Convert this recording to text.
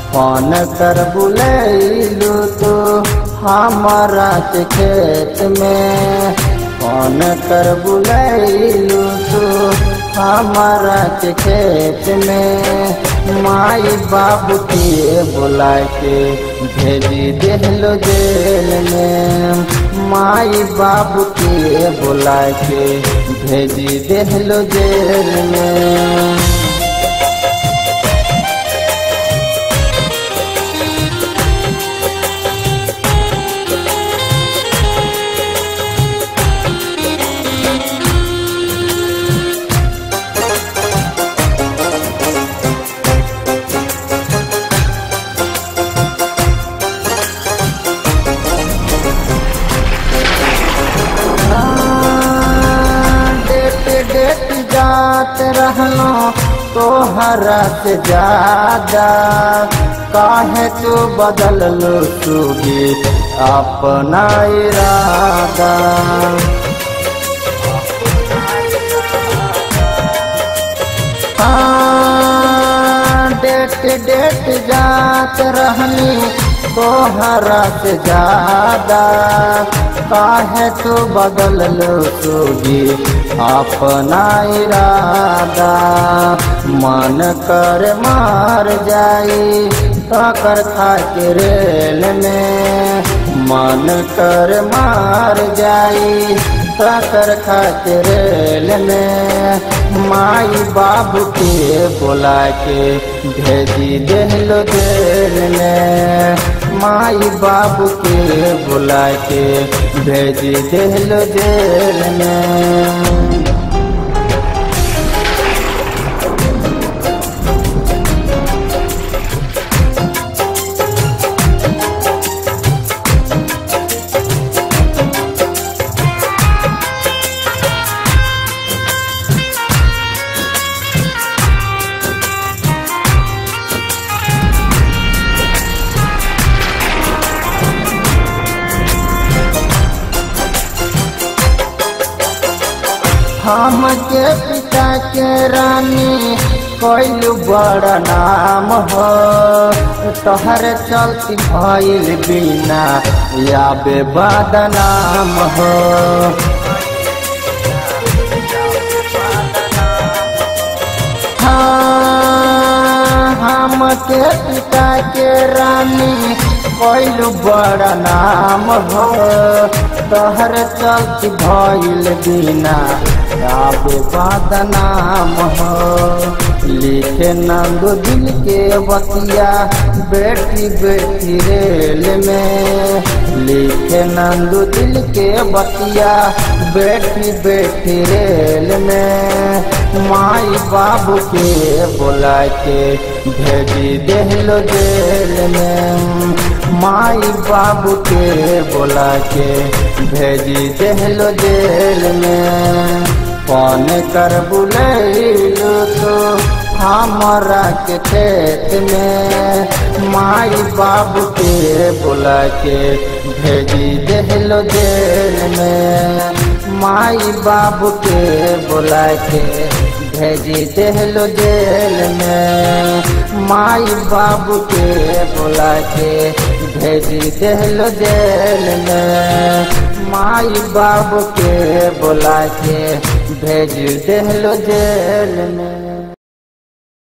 Phone कर बुलैलू तो हमारा के खेत में, फोन कर बुलैलू तो हमारा के खेत में। माई बाबू के बुला के भेजी देहलो जेल में, माई बाबू के बुला के भेजी देहलो जेल में। जात रहलो तोहरा से ज्यादा, काहे तू बदल लो तू भी अपना इरादा। डेट जात रहनी तोहरा से ज्यादा, काहे तू बदल लो तू भी अपना इरादा। मन कर मार जाई ठोकर खा के रेल में, मन कर मार जाई ठोकर खा के रेल में। माई बाबू के बुला के भेजी देहलो जेल में, माई बाबू के बुला के भेजी देहलो जेल में। हम के पिता के रानी कोइलू बड़ा नाम हो, तोहर चलती भइल बिना या बदनाम हो। हाँ, हम के पिता के रानी कोइलू बड़ा नाम हो, तोहर चलती भइल बिना अब बदनाम हो। लिखे नंदो दिल के बतिया बेटी बेटी रेल में, लिखे नंदो दिल के बतिया बेटी बेटी रेल में। माई बाबू के बुला के भेजी देहलो जेल में, माई बाबू के बुला के भेजी देहलो जेल में। फोन कर बुलैलू तो हमारा के खेत में, माई बाबू के बुला के भेजी देहलो जेल में, माई बाबू के बुला के भेजी देहलो जेल में, माई बाबू के बुला के भेजी देहलो जेल में, माई बाबू के बुला के भेज देहलो जेल में।